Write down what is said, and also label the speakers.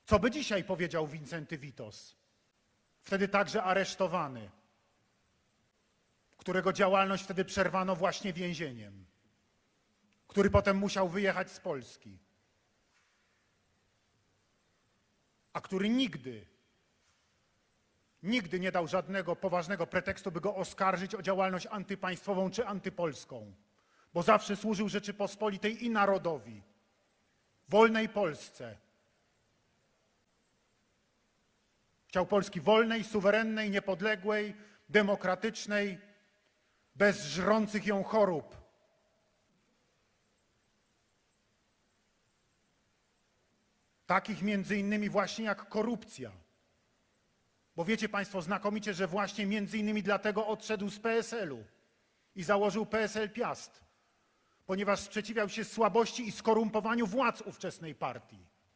Speaker 1: Co by dzisiaj powiedział Wincenty Witos? Wtedy także aresztowany, którego działalność wtedy przerwano właśnie więzieniem, który potem musiał wyjechać z Polski, a który nigdy nie dał żadnego poważnego pretekstu, by go oskarżyć o działalność antypaństwową czy antypolską, bo zawsze służył Rzeczypospolitej i narodowi, wolnej Polsce. Chciał Polski wolnej, suwerennej, niepodległej, demokratycznej, bez żrących ją chorób. Takich między innymi właśnie jak korupcja. Bo wiecie Państwo znakomicie, że właśnie między innymi dlatego odszedł z PSL-u i założył PSL Piast, ponieważ sprzeciwiał się słabości i skorumpowaniu władz ówczesnej partii.